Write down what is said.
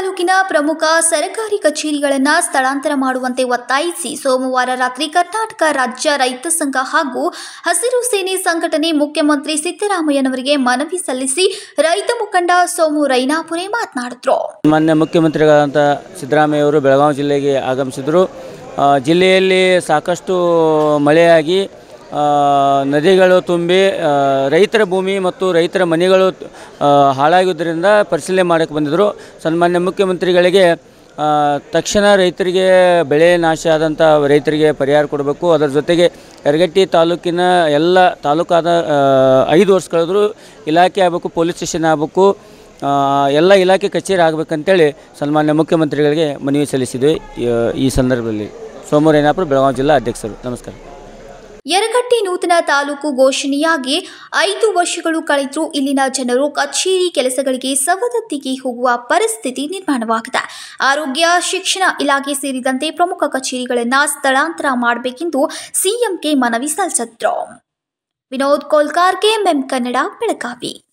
ತಾಲೂಕಿನ ಪ್ರಮುಖ ಸರ್ಕಾರಿ ಕಚೇರಿಗಳನ್ನು ಸ್ಥಳಾಂತರ ಮಾಡುವಂತೆ ಒತ್ತಾಯಿಸಿ ಸೋಮವಾರ ರಾತ್ರಿ ಕರ್ನಾಟಕ ರಾಜ್ಯ ರೈತ ಸಂಘ ಹಾಗೂ ಹಸಿರು ಸೇನೆ ಸಂಘಟನೆ ಮುಖ್ಯಮಂತ್ರಿ ಸಿದ್ದರಾಮಯ್ಯನವರಿಗೆ ಮನವಿ ಸಲ್ಲಿಸಿ ರೈತ ಮುಖಂಡ ಸೋಮು ರೈನಾಪುರೆ ಮಾತನಾಡಿದರು. ಮಾನ್ಯ ಮುಖ್ಯಮಂತ್ರಿಗಳಾದಂಥ ಸಿದ್ದರಾಮಯ್ಯ ಅವರು ಬೆಳಗಾವಿ ಜಿಲ್ಲೆಗೆ ಆಗಮಿಸಿದರು. ಜಿಲ್ಲೆಯಲ್ಲಿ ಸಾಕಷ್ಟು ಮಳೆಯಾಗಿ ನದಿಗಳು ತುಂಬಿ ರೈತರ ಭೂಮಿ ಮತ್ತು ರೈತರ ಮನೆಗಳು ಹಾಳಾಗಿದ್ದರಿಂದ ಪರಿಶೀಲನೆ ಮಾಡೋಕ್ಕೆ ಬಂದಿದ್ದರು. ಸನ್ಮಾನ್ಯ ಮುಖ್ಯಮಂತ್ರಿಗಳಿಗೆ ತಕ್ಷಣ ರೈತರಿಗೆ ಬೆಳೆ ನಾಶ ಆದಂಥ ರೈತರಿಗೆ ಪರಿಹಾರ ಕೊಡಬೇಕು. ಅದರ ಜೊತೆಗೆ ಯರಗಟ್ಟಿ ತಾಲೂಕಿನ ಎಲ್ಲ ತಾಲೂಕಾದ 5 ವರ್ಷ ಕಳೆದರೂ ಇಲಾಖೆ ಆಗಬೇಕು, ಪೊಲೀಸ್ ಸ್ಟೇಷನ್ ಆಗಬೇಕು, ಎಲ್ಲ ಇಲಾಖೆ ಕಚೇರಿ ಆಗಬೇಕಂತೇಳಿ ಸನ್ಮಾನ್ಯ ಮುಖ್ಯಮಂತ್ರಿಗಳಿಗೆ ಮನವಿ ಸಲ್ಲಿಸಿದ್ವಿ. ಈ ಸಂದರ್ಭದಲ್ಲಿ ಸೋಮು ರೈನಾಪುರ, ಬೆಳಗಾವಿ ಜಿಲ್ಲಾ ಅಧ್ಯಕ್ಷರು. ನಮಸ್ಕಾರ. ಯರಗಟ್ಟಿ ನೂತನ ತಾಲೂಕು ಘೋಷಣೆಯಾಗಿ 5 ವರ್ಷಗಳು ಕಳೆದರೂ ಇಲ್ಲಿನ ಜನರು ಕಚೇರಿ ಕೆಲಸಗಳಿಗೆ ಸವದತ್ತಿಗೆ ಹೋಗುವ ಪರಿಸ್ಥಿತಿ ನಿರ್ಮಾಣವಾಗಿದೆ. ಆರೋಗ್ಯ, ಶಿಕ್ಷಣ ಇಲಾಖೆ ಸೇರಿದಂತೆ ಪ್ರಮುಖ ಕಚೇರಿಗಳನ್ನು ಸ್ಥಳಾಂತರ ಮಾಡಬೇಕೆಂದು ಸಿಎಂಗೆ ಮನವಿ ಸಲ್ಲಿಸಿದ್ರು. ವಿನೋದ್ ಕೋಲ್ಕಾರ್, KMM ಕನ್ನಡ, ಬೆಳಗಾವಿ.